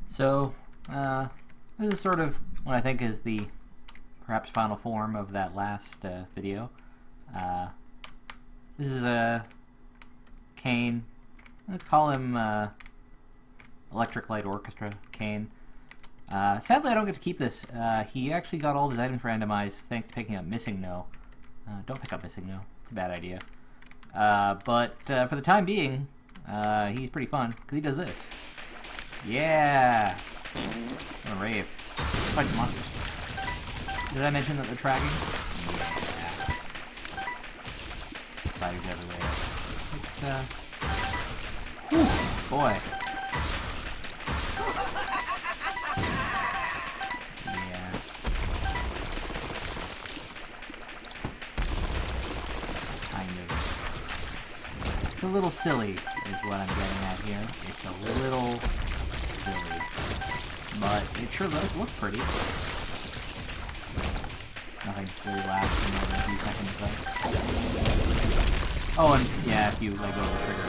So, this is sort of what I think is the perhaps final form of that last video. This is Cain. Let's call him Electric Light Orchestra Cain. Sadly, I don't get to keep this. He actually got all of his items randomized thanks to picking up Missing No. Don't pick up Missing No. It's a bad idea. But for the time being, he's pretty fun because he does this. Yeah! What a rave. Fight the monsters. Did I mention that they're tracking? Yeah. Spiders everywhere. It's, whew, boy. Yeah. Kind of. It's a little silly, is what I'm getting at here. It's a little silly. But it sure does look pretty. Nothing really lasts more than a few seconds though. Oh, and yeah, if you let go of the trigger,